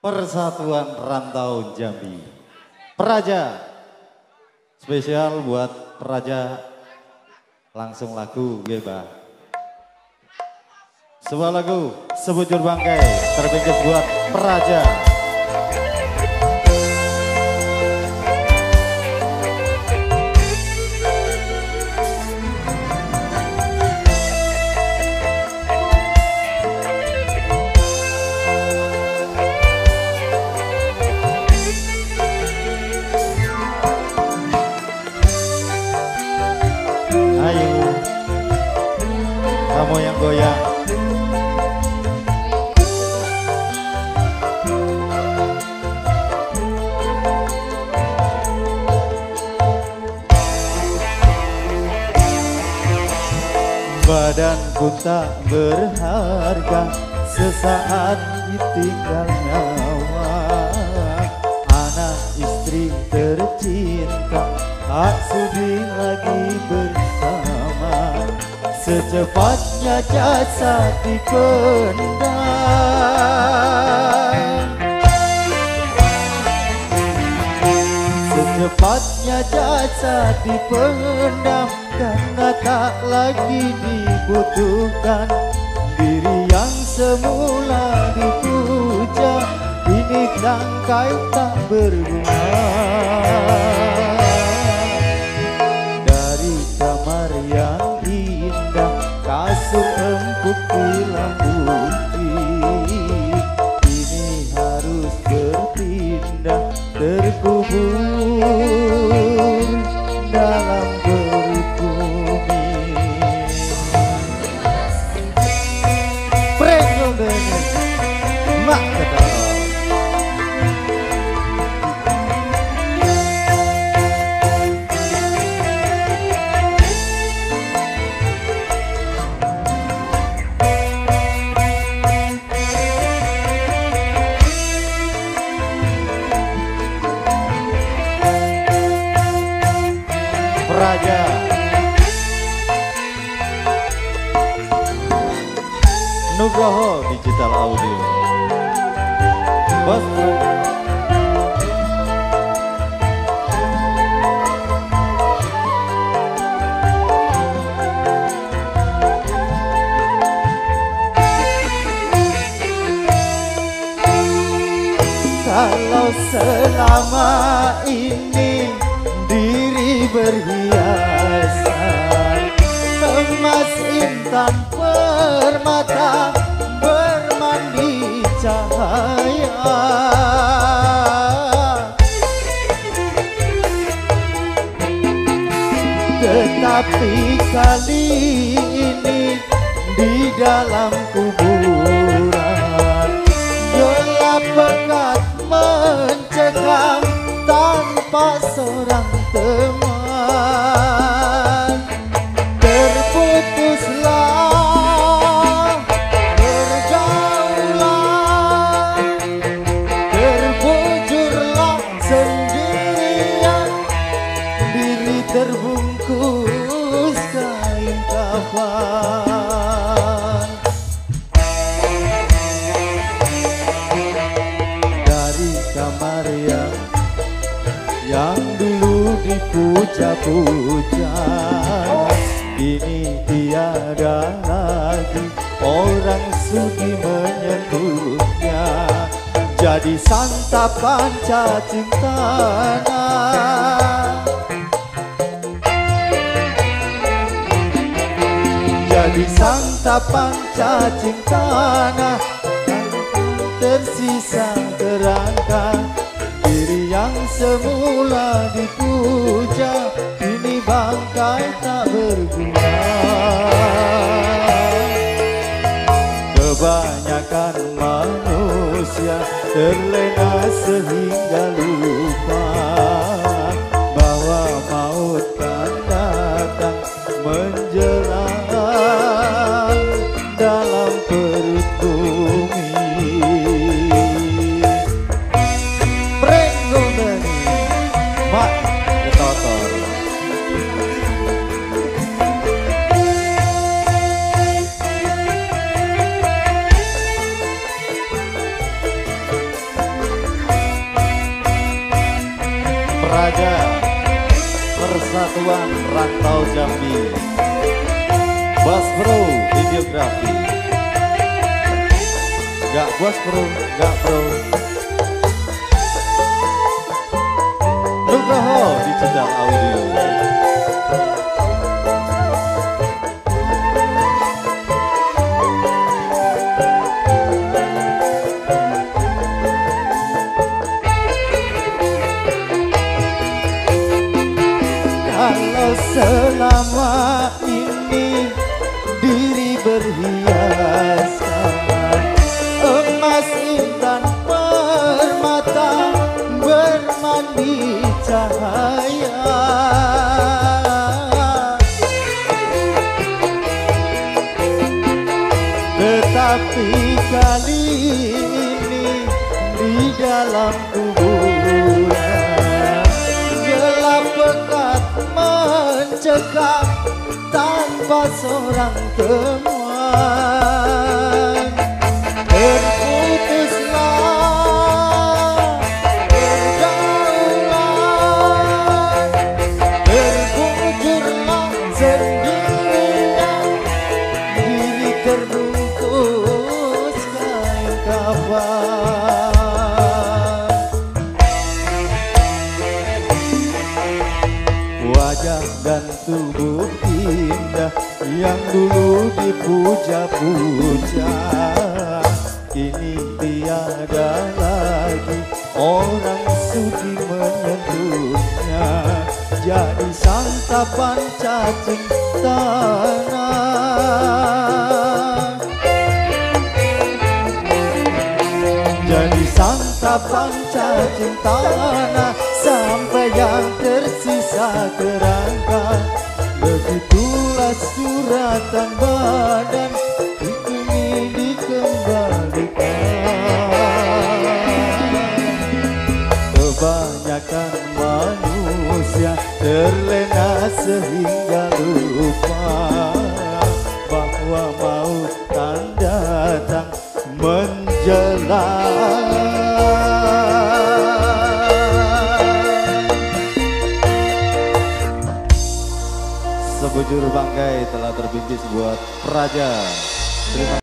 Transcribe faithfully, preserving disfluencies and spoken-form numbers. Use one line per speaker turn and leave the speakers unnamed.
Persatuan Rantau Jambi. Praja. Spesial buat Praja. Langsung lagu Geba. Sebuah lagu Sebujur Bangkai terbingkis buat Praja. Kamu yang goyang. Badanku tak berharga sesaat ditinggal nyawa. Anak istri tercinta tak sudi lagi bersama. Secepatnya jasad dipendam, secepatnya jasad dipendam, karena tak lagi dibutuhkan. Diri yang semula dipuja kini tangkai tak berguna. Dari kamar yang indah, kasur empuk hilang putih, kini harus berpindah, terkubur dalam perut bumi. Prego bene, mak ketara. Praja. Nugroho Digital Audio. Bos kalau selama ini diri berhiasan emas intan permata bermandi cahaya, tetapi kali ini di dalam kuburan gelap pekat mencekam tanpa seorang teman. Terputuslah pergaulan, terbujurlah sendirian, diri terbungkus kain kafan. Dari kamar yang yang dulu dipuja-puja, kini tiada lagi orang sudi menyentuhnya. Jadi santapan cacing tanah, jadi santapan cacing tanah, tersisa kerangka. Diri yang semula dipuja kini bangkai tak berguna. Kebanyakan manusia terlena sehingga lupa bahwa maut kan datang menjelang dalam perut bumi. Mak ketotor. Praja Persatuan Rantau Jambi, Bas Bro Videografi. Gak puas bro, gak bro. Nugroho di Cedar Audio.
Kalau selama ini diri berhiaskan emas intan permata bermandi cahaya, tetapi kali ini di dalam kuburan gelap pekat mencekam tanpa seorang temuan. Terputuslah pergaulan, terbujurlah sendirian, diri terbungkus kain kafan. Wajah dan tubuh indah yang dulu dipuja-puja, kini tiada lagi orang sudi menyentuhnya. Jadi santapan cacing tanah, jadi santapan cacing tanah, sampai yang tersisa kerangka. Begitulah suratan badan ini dikembalikan. Kebanyakan manusia terlena sehingga lupa bahwa maut akan datang menjelang.
Sebujur bangkai telah terbingkis buat Praja. Terima